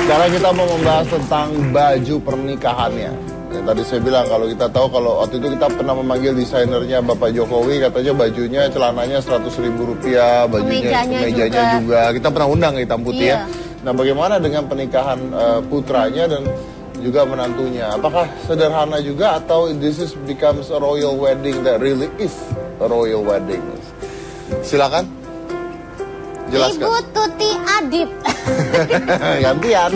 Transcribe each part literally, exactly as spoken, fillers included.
Sekarang kita mau membahas tentang baju pernikahannya. Ya, tadi saya bilang kalau kita tahu kalau waktu itu kita pernah memanggil desainernya Bapak Jokowi, katanya bajunya celananya seratus ribu rupiah, bajunya Kemejanya kemejanya juga. juga. Kita pernah undang Hitam Putih iya. ya. Nah, bagaimana dengan pernikahan uh, putranya dan juga menantunya? Apakah sederhana juga atau this is becomes a royal wedding that really is a royal wedding? Silakan. Jelaskan. Ibu Tuti Adib. Gantian.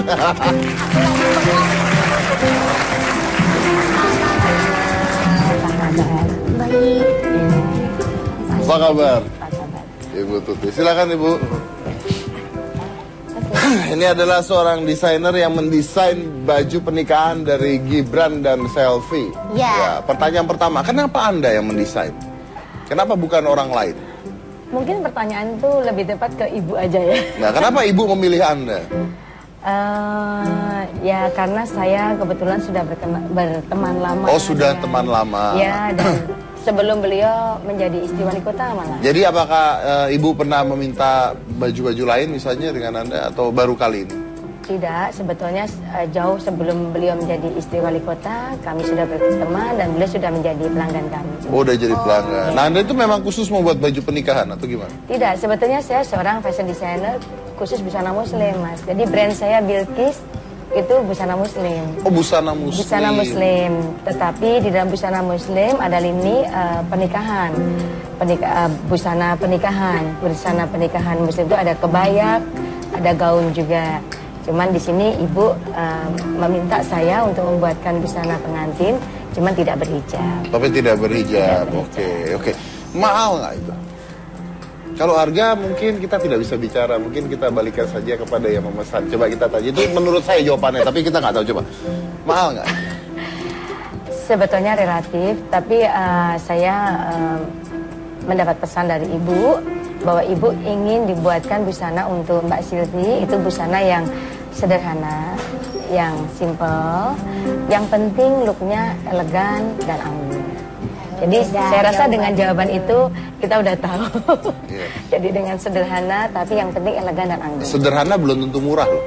Baik. Apa kabar? Ibu Tuti. Silakan Ibu. Ini adalah seorang desainer yang mendesain baju pernikahan dari Gibran dan Selfie. Ya. Ya. Pertanyaan pertama, kenapa Anda yang mendesain? Kenapa bukan orang lain? Mungkin pertanyaan itu lebih tepat ke ibu aja ya. Nah, kenapa ibu memilih Anda? Uh, ya karena saya kebetulan sudah berteman, berteman lama. Oh, sudah dengan, teman lama. Ya, dan sebelum beliau menjadi istri wali kota malah. Jadi apakah uh, ibu pernah meminta baju-baju lain misalnya dengan Anda atau baru kali ini? Tidak, sebetulnya uh, jauh sebelum beliau menjadi istri wali kota, kami sudah berteman dan beliau sudah menjadi pelanggan kami. Oh, udah jadi pelanggan. Oh, nah, Anda itu memang khusus membuat baju pernikahan atau gimana? Tidak, sebetulnya saya seorang fashion designer khusus busana muslim, Mas. Jadi brand saya Bilkis itu busana muslim. Oh, busana muslim. Busana muslim. Tetapi di dalam busana muslim ada lini uh, pernikahan. Pernika, uh, busana pernikahan. Busana pernikahan muslim itu ada kebaya, ada gaun juga. Cuman di sini ibu uh, meminta saya untuk membuatkan busana pengantin, cuman tidak berhijab. Tapi tidak berhijab. Oke, oke. Mahal nggak itu? Kalau harga mungkin kita tidak bisa bicara, mungkin kita balikan saja kepada yang memesan. Coba kita tanya. Itu menurut saya jawabannya, tapi kita nggak tahu. Coba, mahal nggak? Sebetulnya relatif, tapi uh, saya uh, mendapat pesan dari ibu bahwa ibu ingin dibuatkan busana untuk Mbak Silvi, itu busana yang sederhana, yang simple, yang penting looknya elegan dan anggun. Jadi Beda, saya rasa jawaban. dengan jawaban itu kita udah tahu. Yeah. Jadi dengan sederhana tapi yang penting elegan dan anggun. Sederhana belum tentu murah loh.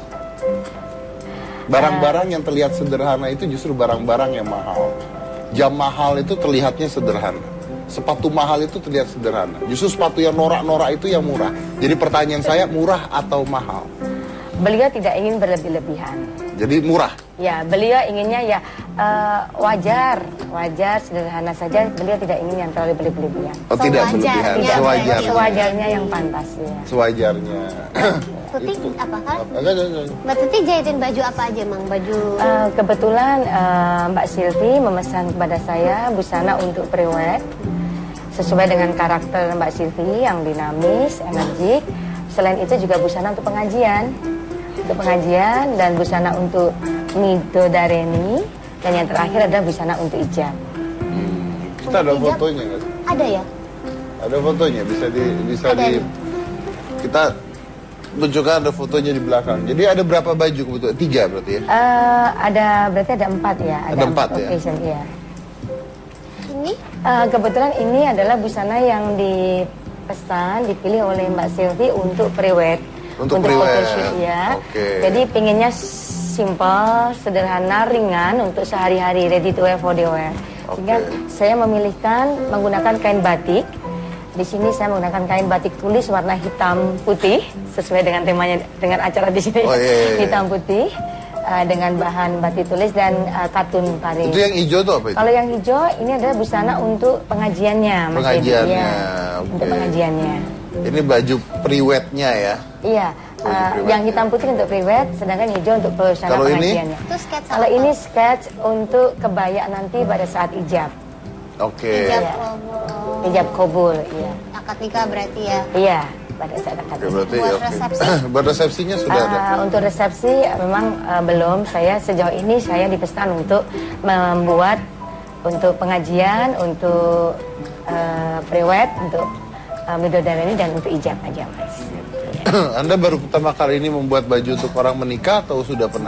Barang-barang yang terlihat sederhana itu justru barang-barang yang mahal. Jam mahal itu terlihatnya sederhana. Sepatu mahal itu terlihat sederhana. Justru sepatu yang norak-norak itu yang murah. Jadi pertanyaan saya, murah atau mahal? Beliau tidak ingin berlebih-lebihan. Jadi murah? Ya, beliau inginnya ya uh, wajar, wajar, sederhana saja. Beliau tidak ingin yang terlalu berlebihan. Oh, tidak berlebihan, Sewajarnya. sewajarnya. Sewajarnya yang pantas ya. Sewajarnya. Tuti apa kan? Enggak, enggak, enggak. Mbak Tuti jahitin baju apa aja, Mang? Baju Uh, kebetulan uh, Mbak Silvi memesan kepada saya busana untuk prewed sesuai dengan karakter Mbak Silvi yang dinamis, energik. Selain itu juga busana untuk pengajian. Untuk pengajian dan busana untuk midodareni, dan yang terakhir adalah busana untuk ijab. Hmm. Kita ada Hijab? fotonya nggak? ada ya? Ada fotonya, bisa di bisa Ada. di kita tunjukkan, ada fotonya di belakang. Jadi ada berapa baju kebetulan? Tiga berarti ya? Uh, ada berarti ada empat ya. Ada empat ya? occasion, iya. Ini Uh, kebetulan ini adalah busana yang dipesan, dipilih oleh Mbak Silvi untuk prewed. Untuk untuk prewed, photoshoot ya. oke. Jadi pinginnya simple, sederhana, ringan untuk sehari-hari, ready to wear for the wear. Sehingga Oke. saya memilihkan menggunakan kain batik. Di sini saya menggunakan kain batik tulis warna hitam putih sesuai dengan temanya, dengan acara di sini. Oh, iya, iya, iya. Hitam putih uh, dengan bahan batik tulis dan uh, katun pari. Itu yang hijau tuh apa itu? Kalau yang hijau ini adalah busana untuk pengajiannya, Mas Pengajiannya, Devi. Iya, oke. untuk pengajiannya. Ini baju prewednya ya? Iya, Baju uh, prewed. yang hitam putih untuk prewed, sedangkan hijau untuk busana Kalau ini? pengajiannya. itu sketsa Kalau apa? ini sketch untuk kebaya nanti pada saat ijab, Oke. hijab Iya. kobol. ijab kabul, iya, Akad nikah berarti ya. iya pada saat akad Oke, nikah. berarti Buat oke. resepsi. Buat resepsinya sudah ada. Uh, untuk resepsi uh, memang uh, belum. Saya sejauh ini saya dipesan untuk membuat untuk pengajian, untuk uh, prewed, untuk uh, midodareni dan untuk ijab aja, Mas. Anda baru pertama kali ini membuat baju untuk orang menikah atau sudah pernah?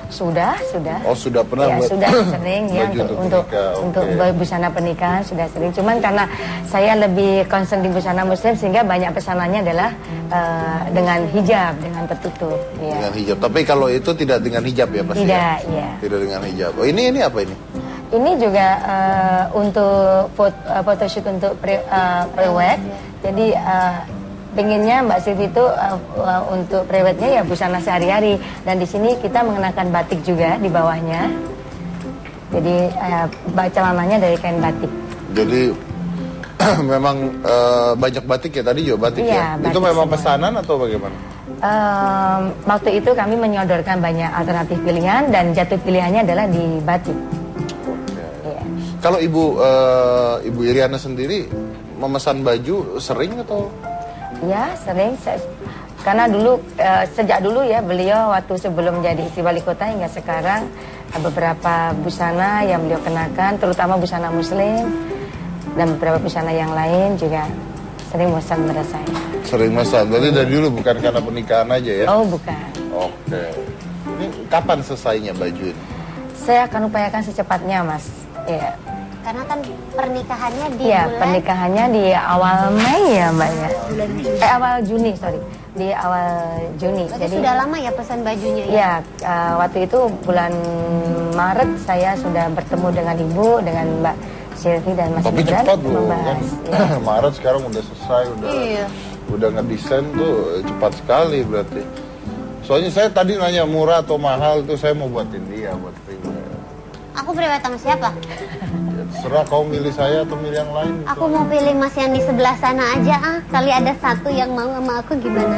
Sudah, sudah. Oh, sudah pernah ya, buat sudah sering ya baju untuk untuk untuk, menikah, untuk oke. busana pernikahan sudah sering. Cuman karena saya lebih concern di busana muslim sehingga banyak pesanannya adalah uh, dengan hijab, dengan tertutup. Ya. Dengan hijab. Tapi kalau itu tidak dengan hijab ya pasti. Tidak, ya? ya. Tidak dengan hijab. Oh, ini ini apa ini? Ini juga uh, untuk foto, uh, photoshoot untuk pre, uh, prewed. Jadi uh, pengennya Mbak Silvi itu uh, uh, untuk prewednya ya busana sehari-hari. Dan di sini kita mengenakan batik juga di bawahnya. Jadi uh, celananya dari kain batik. Jadi memang uh, banyak batik ya tadi juga batik Iya, ya. batik Itu memang semua. pesanan atau bagaimana? Um, waktu itu kami menyodorkan banyak alternatif pilihan dan jatuh pilihannya adalah di batik. Iya. Kalau ibu uh, ibu Iriana sendiri memesan baju sering atau? Ya sering. Se karena dulu uh, sejak dulu ya beliau waktu sebelum jadi istri wali kota hingga sekarang uh, beberapa busana yang beliau kenakan, terutama busana muslim dan beberapa busana yang lain juga sering memesan pada saya. Sering memesan. Berarti dari dulu bukan karena pernikahan aja ya? Oh bukan. Oke. Ini kapan selesainya baju ini? Saya akan upayakan secepatnya mas. Iya. Karena kan pernikahannya di Iya, bulan pernikahannya di awal Mei ya Mbak ya. Eh awal Juni, sorry. Di awal Juni. Berarti sudah lama ya pesan bajunya ya? Ya, uh, waktu itu bulan Maret saya sudah bertemu dengan Ibu, dengan Mbak Silvi dan Mas Tapi Gibran cepat loh kan. membahas. Ya. Maret sekarang udah selesai, udah Iya. udah ngedesain tuh cepat sekali berarti. Soalnya saya tadi nanya murah atau mahal tuh saya mau buatin dia buat prima. Aku prewed sama siapa? Ya, terserah kau milih saya atau milih yang lain. Gitu. Aku mau pilih mas yang di sebelah sana aja ah. Kali ada satu yang mau sama aku gimana?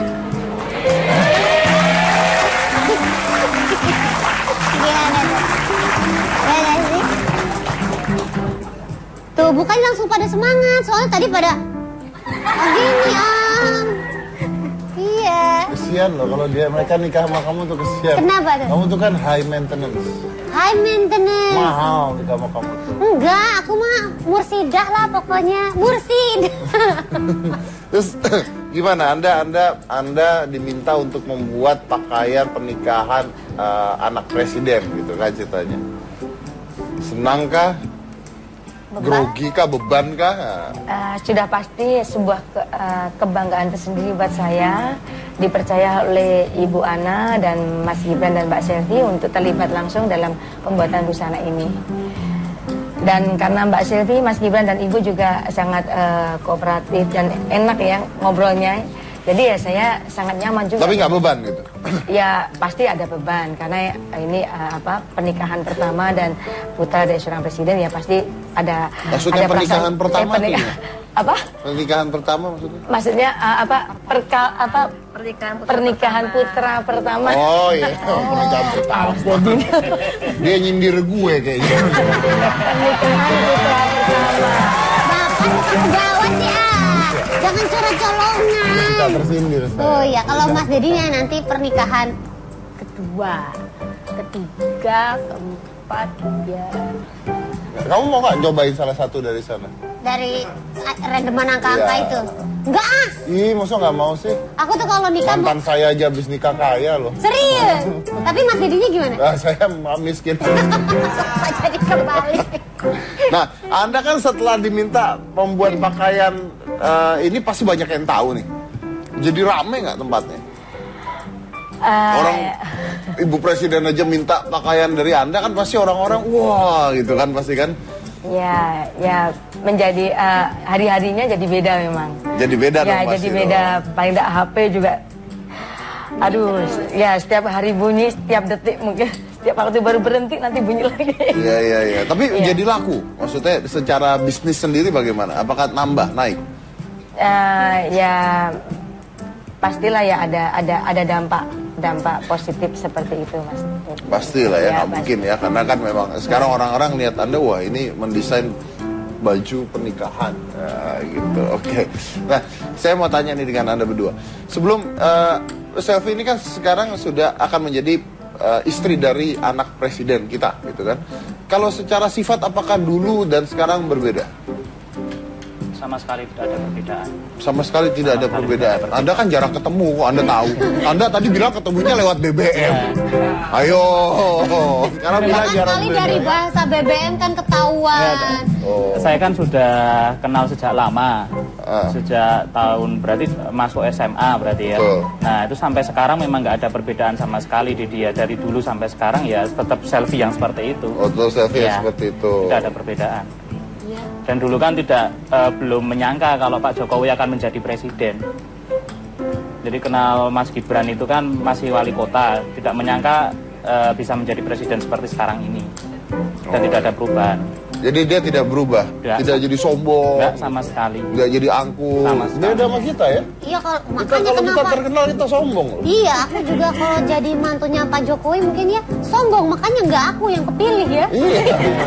Gimana tuh? Ya gak sih? Tuh bukan langsung pada semangat. Soalnya tadi pada oh, gini am. Iya. Kesian loh kalau dia mereka nikah sama kamu tuh kesian. Kenapa tuh? Kamu tuh kan high maintenance. High maintenance. Mahal nikah sama kamu tuh. Enggak, aku mah mursidah lah pokoknya. Mursid. Terus gimana? Anda Anda Anda diminta untuk membuat pakaian pernikahan uh, anak presiden gitu kan ceritanya. Senangkah? Grogi kah? Beban kah? Uh, sudah pasti sebuah ke, uh, kebanggaan tersendiri buat saya dipercaya oleh Ibu Ana dan Mas Gibran dan Mbak Selvi untuk terlibat langsung dalam pembuatan busana ini. Dan karena Mbak Selvi, Mas Gibran dan Ibu juga sangat uh, kooperatif dan enak ya ngobrolnya. Jadi ya saya sangat nyaman juga. Tapi nggak beban gitu? Ya pasti ada beban karena ini uh, apa pernikahan pertama dan putra dari seorang presiden ya pasti ada. Maksudnya ada pernikahan perasaan, pertama eh, pernika tuh ya? Apa? Pernikahan pertama maksudnya? Maksudnya uh, apa perka apa pernikahan putra, pernikahan putra pertama. Oh iya, oh. Pernikahan pertama. Jadi Dia nyindir gue kayaknya. pernikahan putra pertama. Bapak tukang gawat ya. Jangan curhat colongan. Kita tersindir. Saya. Oh ya, kalau Mas Dedinya nanti pernikahan Kedua, ketiga, keempat, ya. Kamu mau nggak cobain salah satu dari sana? dari ah, randoman angka-angka Iya. itu. Enggak ah. Ih, masa nggak mau sih? Aku tuh kalau nikah mau Mantan saya aja habis nikah kaya loh. serius. Tapi Mas Dedinya gimana? Nah, saya miskin. Jadi kembali. Nah, Anda kan setelah diminta membuat pakaian uh, ini pasti banyak yang tahu nih. Jadi rame nggak tempatnya? Uh, Orang Ibu Presiden aja minta pakaian dari Anda kan pasti orang-orang wah gitu kan pasti kan? Ya, ya menjadi uh, hari-harinya jadi beda memang. Jadi beda Ya, dong pasti jadi beda. dong. Paling tidak H P juga. Aduh, ya setiap hari bunyi, setiap detik mungkin setiap waktu baru berhenti nanti bunyi lagi. Iya iya iya. Tapi Iya. jadi laku. Maksudnya secara bisnis sendiri bagaimana? Apakah nambah, naik? Uh, ya pastilah ya ada ada ada dampak dampak positif seperti itu mas. Pastilah ya, Ya, nggak mungkin ya. Karena kan memang sekarang orang-orang lihat Anda wah ini mendesain baju pernikahan ya, gitu. Oke. Nah, saya mau tanya nih dengan Anda berdua. Sebelum uh, Selvi ini kan sekarang sudah akan menjadi uh, istri dari anak presiden kita, gitu kan? Kalau secara sifat apakah dulu dan sekarang berbeda? Sama sekali tidak ada perbedaan. Sama sekali tidak Sama ada sekali perbedaan. tidak ada Anda kan jarang ketemu, kok Anda tahu. Anda tadi bilang ketemunya lewat B B M. Ayo, sekarang bilang Jangan jarang kali B B M. dari bahasa B B M kan ketahuan. Oh. Saya kan sudah kenal sejak lama, Ah. sejak tahun berarti masuk S M A berarti ya. Betul. Nah itu sampai sekarang memang nggak ada perbedaan sama sekali di dia, dari dulu sampai sekarang ya tetap selfie yang seperti itu. Oh, terus selfie Ya, seperti itu. Tidak ada perbedaan. Iya. Dan dulu kan tidak eh, belum menyangka kalau Pak Jokowi akan menjadi presiden. Jadi kenal Mas Gibran itu kan masih wali kota, tidak menyangka eh, bisa menjadi presiden seperti sekarang ini. Dan Oh. tidak ada perubahan. Jadi dia tidak berubah, Tidak. tidak jadi sombong, Enggak sama sekali. tidak jadi angkuh. Sama sekali. Beda sama kita ya. Iya kalau Kita makanya kalau kita kenapa? terkenal kita sombong loh. Iya, aku juga kalau jadi mantunya Pak Jokowi mungkin ya sombong, makanya nggak aku yang kepilih ya. Iya.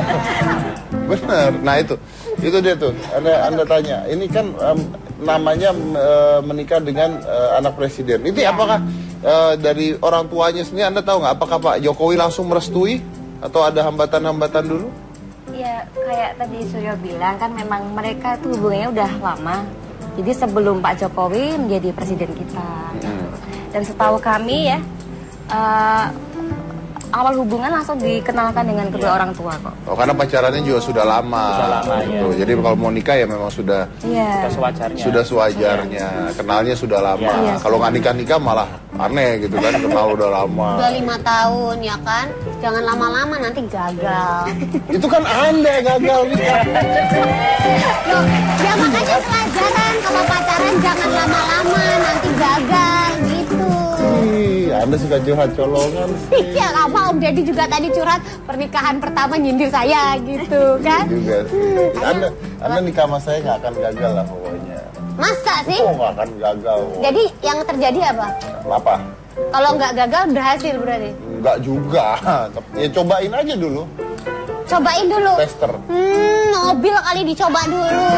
Benar. Nah itu, itu dia tuh. Anda, anda tanya, ini kan em, namanya em, menikah dengan eh, anak presiden. Ini apakah eh, dari orang tuanya sendiri Anda tahu nggak? Apakah Pak Jokowi langsung merestui atau ada hambatan-hambatan dulu? Ya kayak tadi Suryo bilang kan memang mereka itu hubungannya udah lama. Jadi sebelum Pak Jokowi menjadi presiden kita. Dan setahu kami ya, eh, awal hubungan langsung dikenalkan dengan kedua orang tua kok. Oh, karena pacarannya juga sudah lama. Sudah lama, gitu. ya. Jadi kalau mau nikah ya memang sudah Iya. Sudah sewajarnya. sudah sewajarnya. Kenalnya sudah lama. Iya. Kalau nggak nikah-nikah malah aneh gitu kan, kenal udah lama. Udah lima tahun ya kan, jangan lama-lama nanti gagal. Itu kan Anda gagal nikah. Loh, ya makanya pelajaran kalau pacaran jangan lama-lama nanti gagal gitu. Ih, Anda suka curhat colongan sih. Ya apa Om Deddy juga tadi curhat pernikahan pertama nyindir saya gitu kan. Juga sih. Anda, Anda nikah sama saya nggak akan gagal lah pokoknya. Masa sih? Oh, nggak akan gagal. Jadi yang terjadi apa? Apa? Kalau nggak gagal berhasil berarti. Enggak juga. Ya cobain aja dulu. Cobain dulu. Tester. Hmm, mobil kali dicoba dulu.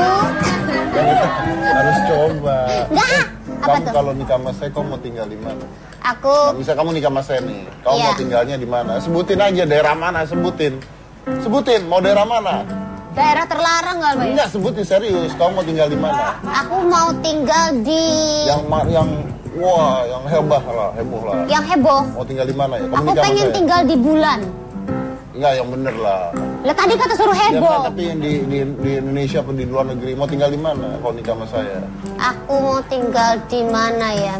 Harus coba. Enggak. Apa Kamu tuh? kalau nikah sama saya, kamu mau tinggal di mana? Aku Nah, misal kamu nikah sama saya nih, kamu Iya. mau tinggalnya di mana? Sebutin aja daerah mana, sebutin. Sebutin, mau daerah mana? daerah terlarang nggak Bay? Enggak, sebutin serius. Kamu mau tinggal di mana? Aku mau tinggal di Yang ma- yang wah, yang hebah lah, heboh lah. yang heboh. Mau tinggal di mana ya? Kamu Aku nikah sama pengen saya? tinggal di bulan. Enggak, yang bener lah. Lah tadi kata suruh Ya heboh. kan, tapi yang di, di, di Indonesia atau di luar negeri, mau tinggal di mana kalau nikah sama saya? Aku mau tinggal di mana ya?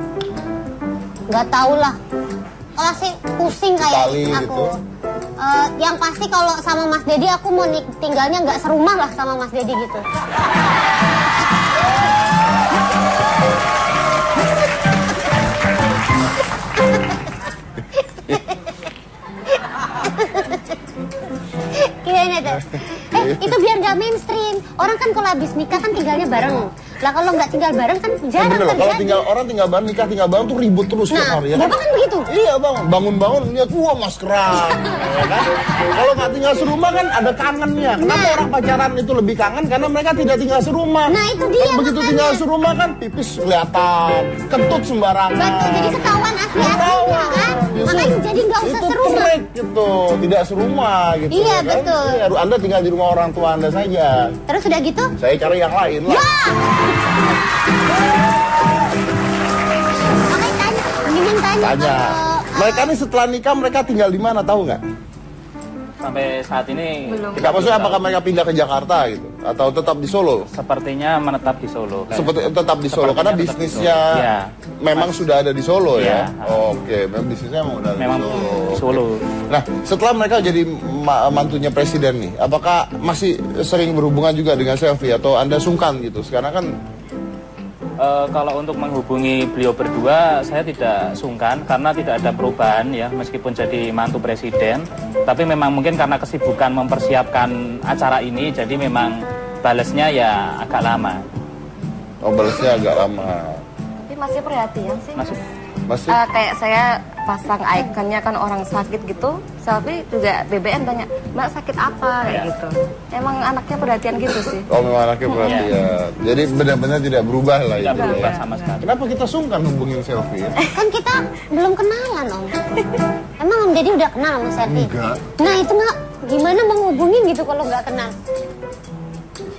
Nggak tahu lah. Kalau sih pusing kayak Itali aku. gitu. Eh, yang pasti kalau sama Mas Dedi aku mau nik- tinggalnya nggak serumah lah sama Mas Dedi gitu. Gini tuh. Eh, itu biar nggak mainstream. Orang kan kalau habis nikah kan tinggalnya bareng. Lah kalau nggak tinggal bareng kan Ya jarang bener loh, kalau terjadi. tinggal orang tinggal bareng, nikah tinggal bareng tuh ribut terus tiap Nah, hari ya kan? Bapak kan begitu. Iya bang, bangun-bangun lihat wah maskeran, ya kan? Kalau nggak tinggal serumah kan ada kangennya. Kenapa Nah. orang pacaran itu lebih kangen? Karena mereka tidak tinggal serumah. Nah, itu dia Kan begitu makanya. tinggal serumah kan pipis kelihatan, kentut sembarangan. Betul, jadi ketahuan asli-aslinya Ketahuan. kan. Justru Makanya jadi nggak usah itu serumah. trik gitu, tidak serumah gitu. Iya, ya kan? betul. Iya, Anda tinggal di rumah orang tua Anda saja. Terus udah gitu? Saya cari yang lain lah. Ya! Makanya tanya, mendingan tanya, Tanya. kalau... Mereka nih setelah nikah mereka tinggal di mana tahu nggak? Sampai saat ini Belum. Tidak maksudnya apakah mereka pindah ke Jakarta gitu atau tetap di Solo? sepertinya menetap di Solo. Seperti tetap di Solo karena Sepertinya tetap di bisnisnya Solo. Iya. memang sudah ada di Solo ya. Iya. Oke, memang bisnisnya memang udah ada Memang di Solo. di Solo. Nah, setelah mereka jadi ma- mantunya presiden nih, apakah masih sering berhubungan juga dengan selfie atau Anda sungkan gitu? Sekarang kan Eh, kalau untuk menghubungi beliau berdua, saya tidak sungkan karena tidak ada perubahan ya, meskipun jadi mantu presiden. Tapi memang mungkin karena kesibukan mempersiapkan acara ini, jadi memang balasnya ya agak lama. oh, balasnya agak lama. Tapi masih perhatian sih. Masih Masih Eh, kayak saya pasang ikonnya kan orang sakit gitu, selfie juga B B M tanya, Mbak sakit apa kayak Iya. gitu. Emang anaknya perhatian gitu sih. Oh, memang anaknya perhatian. Jadi benar-benar tidak berubah lah tidak itu. berubah Ya. sama sekali. Kenapa kita sungkan hubungin selfie ya? Kan kita belum kenalan, Om. Emang Om Deddy udah kenal sama Selfie? Enggak. Nah, itu nggak gimana menghubungin gitu kalau nggak kenal?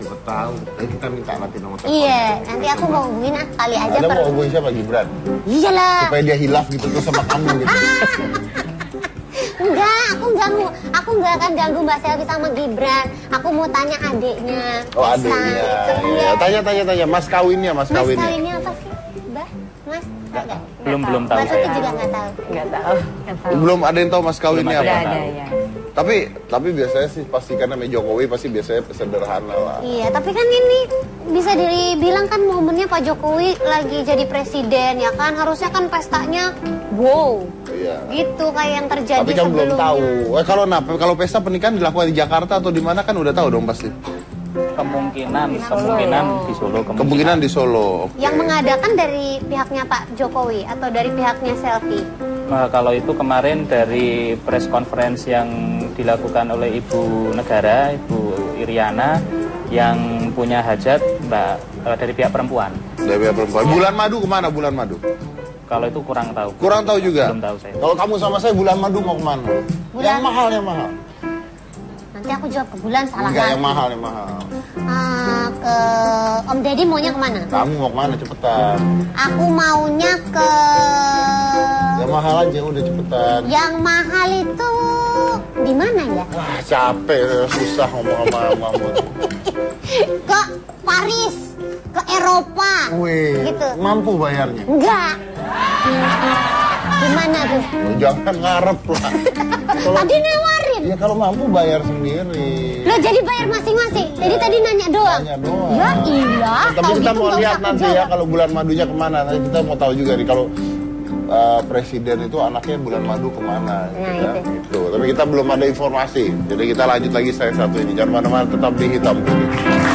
siapa tahu. Eh, kita minta nanti nomor telepon. Iya, nanti aku mau hubungin ah, kali aja. Ada per... mau hubungin siapa, Gibran? Iyalah. Supaya dia hilaf gitu terus sama kamu gitu. Enggak, aku enggak mau, aku enggak akan ganggu Mbak Selvi sama Gibran. Aku mau tanya adiknya. Oh, adiknya. Iya. Tanya, tanya, tanya. Mas kawinnya, mas, Mas kawinnya. kawinnya apa sih, Mbak? Mas, tahu nggak? Belum belum tahu Mbak Tuti saya. juga nggak tahu. Nggak tahu. Nggak tahu. Belum ada yang tahu mas kawinnya Belum apa? Nggak ada ya. Tapi tapi biasanya sih pasti karena sama Jokowi pasti biasanya sederhana lah. Iya, tapi kan ini bisa dibilang kan momennya Pak Jokowi lagi jadi presiden ya kan, harusnya kan pestanya wow. Iya. Gitu kayak yang terjadi Tapi kan belum sebelumnya. tahu. Eh kalau nah, kalau pesta pernikahan dilakukan di Jakarta atau di mana kan udah tahu dong pasti. Kemungkinan, kemungkinan di Solo. Kemungkinan di Solo. Oke. Yang mengadakan dari pihaknya Pak Jokowi atau dari pihaknya Selfie? Nah, kalau itu kemarin dari press conference yang dilakukan oleh Ibu Negara, Ibu Iriana, yang punya hajat Mbak eh, dari pihak perempuan. Dari pihak perempuan. Bulan madu kemana bulan madu? Kalau itu kurang tahu. Kurang tahu juga. Belum tahu saya. Kalau kamu sama saya bulan madu mau kemana? Bulan- Yang mahal yang mahal. Nanti aku jawab ke bulan salah Enggak lagi. yang mahal yang mahal. Ah, ke Om Deddy maunya kemana? Kamu mau kemana cepetan? Aku maunya ke Yang mahal aja udah cepetan. yang mahal itu di mana ya? Wah capek susah ngomong sama kamu. Ke Paris, ke Eropa. Wih, Gitu. mampu bayarnya. Enggak. Gimana tuh? Oh, jangan ngarep lah. Kalau Tadi nawarin. ya kalau mampu bayar sendiri. Lo jadi bayar masing-masing. Jadi tadi nanya doang. Nanya doang. Ya iya. Tapi Kalau kita gitu mau nggak lihat usah nanti aku ya jawab. kalau bulan madunya kemana. Nanti kita mau tahu juga nih kalau uh, presiden itu anaknya bulan madu kemana. Nah, gitu, itu. gitu. Tapi kita belum ada informasi. Jadi kita lanjut lagi saya satu ini. Jangan mana-mana tetap di Hitam Putih.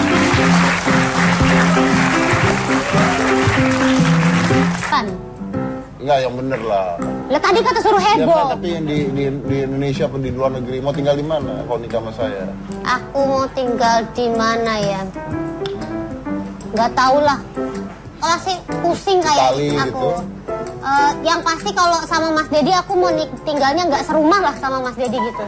Kan. Enggak yang bener lah. Lah tadi kata suruh Ya, heboh. kan, tapi yang di, di, di Indonesia atau di luar negeri mau tinggal di mana kalau nikah sama saya? Aku mau tinggal di mana ya? Gak tau lah. Kalau sih pusing kayak Itali aku. gitu. Eh, yang pasti kalau sama Mas Dedi aku mau nik- tinggalnya nggak serumah lah sama Mas Dedi gitu.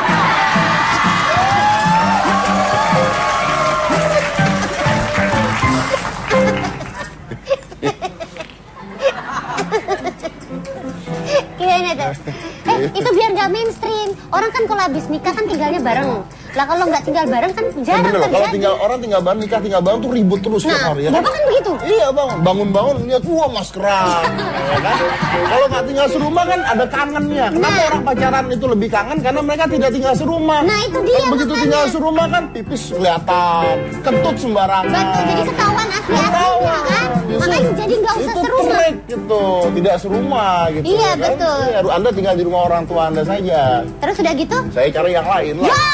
Gimana tuh? Eh, itu biar nggak mainstream. Orang kan kalau habis nikah kan tinggalnya bareng. Lah kalau nggak tinggal bareng kan Ya jarang bener loh, kalau terjadi. tinggal orang tinggal bareng nikah tinggal bareng tuh ribut terus tiap Nah, hari ya. Bapak kan begitu. Iya bang, bangun-bangun lihat wah maskeran, ya kan? Kalau nggak tinggal serumah kan ada kangennya. Kenapa Nah. orang pacaran itu lebih kangen? Karena mereka tidak tinggal serumah. Nah, itu dia Kan begitu makanya. tinggal serumah kan pipis kelihatan, kentut sembarangan. Betul, jadi ketahuan asli-aslinya Ketahuan. kan. Justru Makanya jadi nggak usah itu serumah. trik gitu, tidak serumah gitu. Iya, ya kan? betul. Iya, Anda tinggal di rumah orang tua Anda saja. Terus udah gitu? Saya cari yang lain lah. Ya!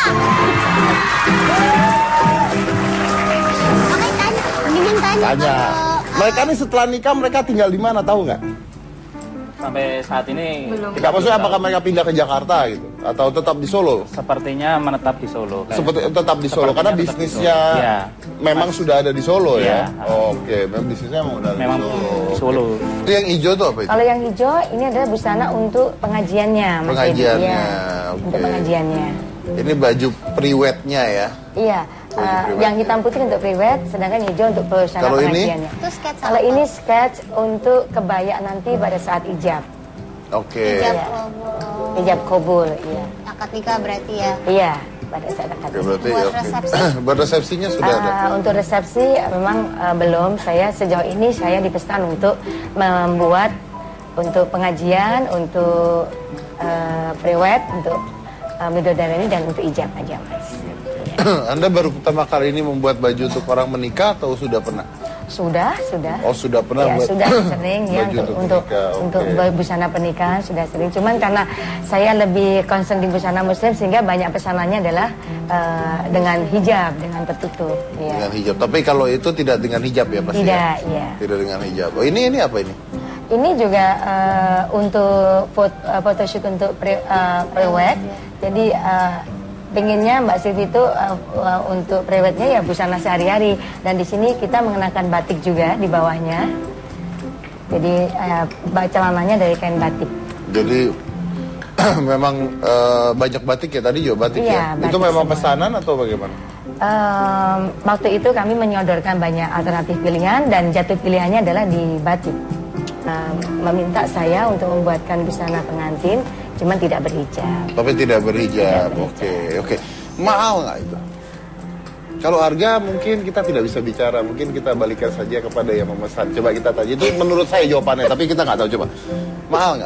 Makanya tanya, mendingan tanya, Tanya. kalau... Mereka nih setelah nikah mereka tinggal di mana tahu nggak? Sampai saat ini Belum. Nggak maksudnya apakah mereka pindah ke Jakarta gitu atau tetap di Solo? sepertinya menetap di Solo. Kayak. Seperti tetap di Solo Sepertinya karena tetap di bisnisnya Solo. Iya. memang sudah ada di Solo ya. Iya. Oke, memang bisnisnya memang udah ada Memang di Solo. di Solo. Itu yang hijau tuh apa itu? Kalau yang hijau ini adalah busana untuk pengajiannya, Mas Dedi. Pengajiannya, Iya, oke. untuk pengajiannya. Ini baju priwetnya ya. Iya, Baju eh, priwet. yang hitam putih untuk priwet, sedangkan hijau untuk busana Kalau ini? pengajiannya. Itu sketsa Kalau apa? ini sketch untuk kebaya nanti pada saat ijab, Oke. Hijab, Iya. oh, ijab kabul, iya, akad nikah berarti ya. iya pada saat akad. Oke, berarti Buat oke. resepsi. Buat resepsinya sudah ada. Ah, untuk resepsi eh, memang eh, belum. Saya sejauh ini saya dipesan untuk membuat untuk pengajian, untuk uh, priwet, untuk uh, midodareni dan untuk ijab aja, Mas. Anda baru pertama kali ini membuat baju untuk orang menikah atau sudah pernah? Sudah, sudah. Oh, sudah pernah Ya, buat sudah sering ya baju untuk untuk untuk menikah, untuk oke. busana pernikahan sudah sering. Cuman karena saya lebih concern di busana muslim sehingga banyak pesanannya adalah eh, dengan hijab, dengan tertutup. Ya. Dengan hijab. Tapi kalau itu tidak dengan hijab ya pasti. Tidak, ya? iya. Tidak dengan hijab. Oh, ini ini apa ini? Ini juga eh, untuk foto, uh, photoshoot untuk pre, uh, prewed. Jadi uh, pengennya Mbak Silvi itu uh, uh, untuk prewednya ya busana sehari-hari. Dan di sini kita mengenakan batik juga di bawahnya. Jadi uh, celananya dari kain batik. Jadi memang eh, banyak batik ya tadi juga batik Iya, ya. batik Itu memang semua. pesanan atau bagaimana? Um, waktu itu kami menyodorkan banyak alternatif pilihan dan jatuh pilihannya adalah di batik. Um, meminta saya untuk membuatkan busana pengantin, cuman tidak berhijab. Tapi tidak berhijab, Tidak oke, berhijab. oke. Mahal nggak itu? Kalau harga mungkin kita tidak bisa bicara, mungkin kita balikan saja kepada yang memesan. Coba kita tanya, itu menurut saya jawabannya, tapi kita nggak tahu, coba. Mahal nggak?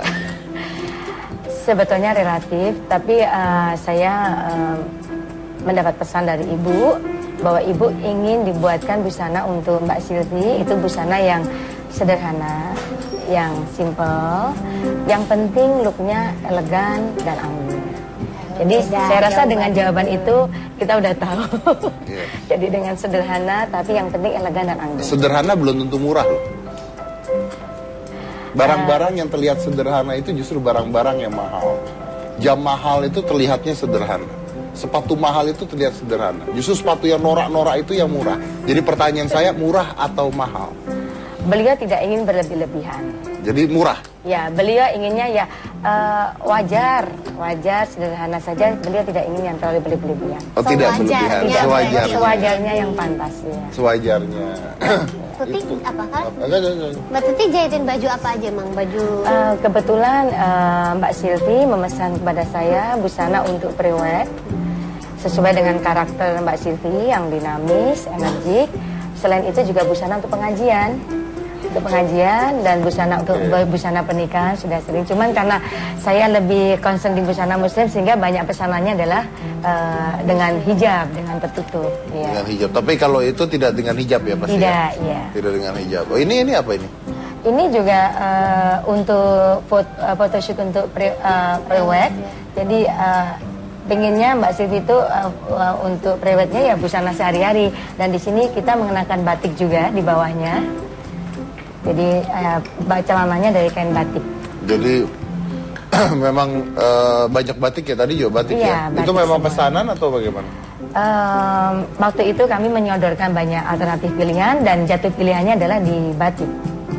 Sebetulnya relatif, tapi uh, saya uh, mendapat pesan dari ibu bahwa ibu ingin dibuatkan busana untuk Mbak Silvi, itu busana yang sederhana, yang simple, yang penting looknya elegan dan anggun. Jadi Beda, saya rasa jawaban. dengan jawaban itu kita udah tahu. Iya. Jadi dengan sederhana tapi yang penting elegan dan anggun. Sederhana belum tentu murah loh. Barang-barang yang terlihat sederhana itu justru barang-barang yang mahal. Jam mahal itu terlihatnya sederhana. Sepatu mahal itu terlihat sederhana. Justru sepatu yang norak-norak itu yang murah. Jadi pertanyaan saya, murah atau mahal? Beliau tidak ingin berlebih-lebihan. Jadi murah. Ya, beliau inginnya ya uh, wajar, wajar, sederhana saja. Beliau tidak ingin yang terlalu berlebihan. Oh tidak Sewajarnya. berlebihan, Tidak, sewajarnya. Sewajarnya yang pantas ya. Sewajarnya. Tuti apa kan? Enggak, enggak, enggak. Mbak Tuti jahitin baju apa aja, Mang? Baju Uh, kebetulan uh, Mbak Silvi memesan kepada saya busana untuk prewed sesuai dengan karakter Mbak Silvi yang dinamis, energik. Selain itu juga busana untuk pengajian. Untuk pengajian dan busana untuk busana pernikahan sudah sering. Cuman karena saya lebih concern di busana muslim sehingga banyak pesanannya adalah uh, dengan hijab, dengan tertutup. Ya. Dengan hijab. Tapi kalau itu tidak dengan hijab ya pasti. Tidak, ya? ya. Tidak dengan hijab. Oh ini ini apa ini? Ini juga uh, untuk foto, uh, photoshoot untuk pre, uh, prewed. Jadi uh, pengennya Mbak Silvi itu uh, uh, untuk prewednya ya busana sehari-hari. Dan di sini kita mengenakan batik juga di bawahnya. Jadi uh, celananya dari kain batik. Jadi memang uh, banyak batik ya tadi juga batik Iya, ya. batik Itu memang semua. pesanan atau bagaimana? Um, waktu itu kami menyodorkan banyak alternatif pilihan dan jatuh pilihannya adalah di batik.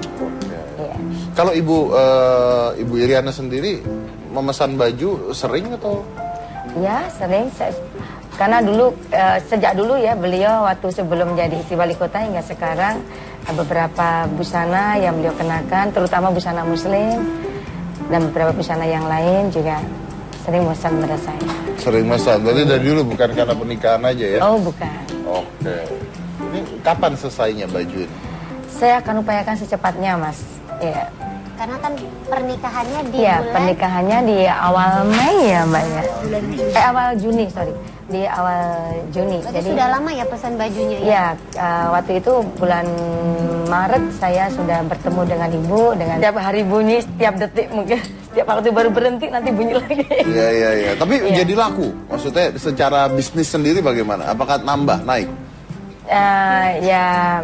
Iya. Kalau ibu uh, ibu Iriana sendiri memesan baju sering atau? Ya sering. Se- Karena dulu uh, sejak dulu ya beliau waktu sebelum jadi istri wali kota hingga sekarang uh, beberapa busana yang beliau kenakan, terutama busana muslim dan beberapa busana yang lain juga sering memesan kepada saya. Sering memesan. Berarti dari dulu bukan karena pernikahan aja ya? Oh bukan. Oke. Ini kapan selesainya baju ini? Saya akan upayakan secepatnya mas. Iya. karena kan pernikahannya di Iya, bulan pernikahannya di awal Mei ya mbak ya. bulan Eh awal Juni sorry. Di awal Juni. Berarti sudah lama ya pesan bajunya ya? Ya, uh, waktu itu bulan Maret saya sudah bertemu dengan ibu, dengan setiap hari bunyi, setiap detik mungkin, setiap waktu baru berhenti nanti bunyi lagi. Iya, iya, iya. Tapi Iya. jadi laku. Maksudnya secara bisnis sendiri bagaimana? Apakah nambah, naik? Uh, ya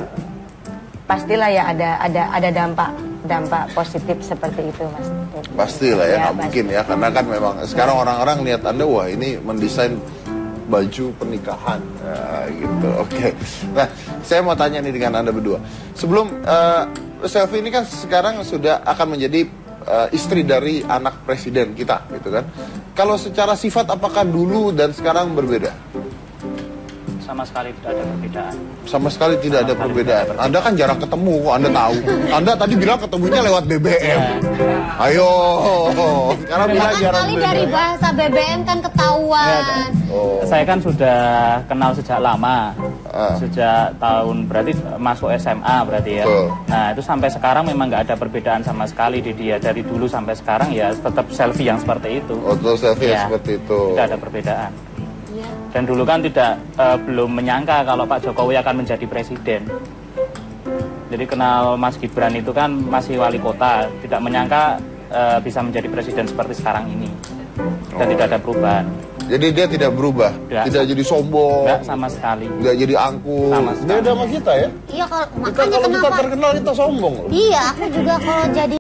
pastilah ya ada ada ada dampak dampak positif seperti itu mas. Pastilah ya, Ya, nggak mungkin ya. Karena kan memang sekarang orang-orang lihat Anda, wah ini mendesain baju pernikahan, nah, gitu. Oke. Nah, saya mau tanya nih dengan Anda berdua. Sebelum uh, Selvi ini kan sekarang sudah akan menjadi uh, istri dari anak presiden kita, gitu kan? Kalau secara sifat apakah dulu dan sekarang berbeda? Sama sekali tidak ada perbedaan. Sama sekali tidak Sama ada sekali perbedaan. tidak ada perbedaan. Anda kan jarang ketemu, kok Anda tahu. Anda tadi bilang ketemunya lewat B B M. Ayo, sekarang bilang Kan jarang kali B B M. dari bahasa B B M kan ketahuan. Oh. Saya kan sudah kenal sejak lama, Ah. sejak tahun berarti masuk S M A berarti ya. Betul. Nah itu sampai sekarang memang nggak ada perbedaan sama sekali di dia, dari dulu sampai sekarang ya tetap selfie yang seperti itu. Oh, terus Selvi Ya, seperti itu. Tidak ada perbedaan. Iya. Dan dulu kan tidak eh, belum menyangka kalau Pak Jokowi akan menjadi presiden. Jadi kenal Mas Gibran itu kan masih wali kota, tidak menyangka eh, bisa menjadi presiden seperti sekarang ini. Dan Oh. tidak ada perubahan. Jadi dia tidak berubah, Tidak. tidak jadi sombong, Enggak sama sekali. tidak jadi angkuh. Sama sekali. Beda sama kita ya. Iya kalau Kita makanya kalau kita kenapa? terkenal kita sombong loh. Iya, aku juga kalau jadi